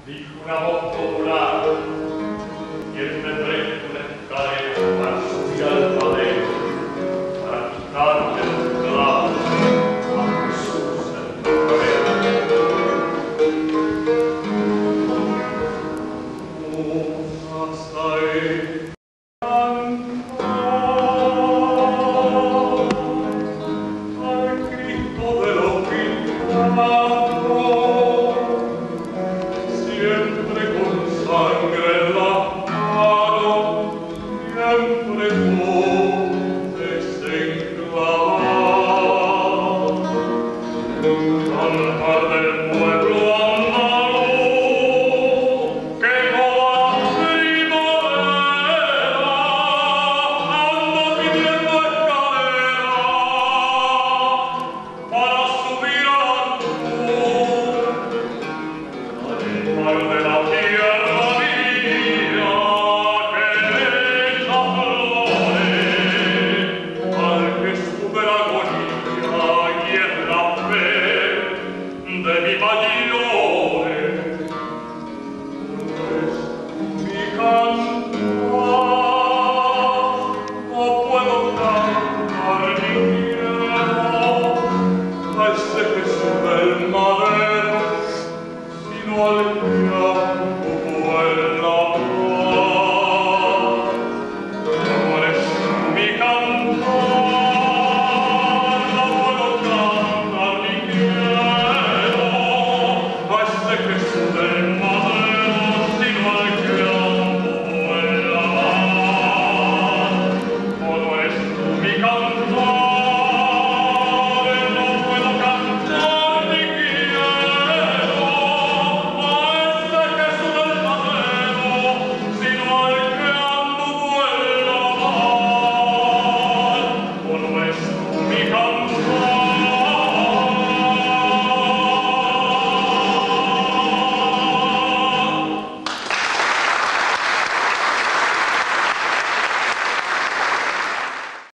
dijo una voz popular, y tendré una escalera para subir al madero, para quitarle los clavos a Jesús el Nazareno. Un Nazareno al Cristo de los milagros, siempre con sangre en la mano, siempre con desenclavado, al mar del pueblo.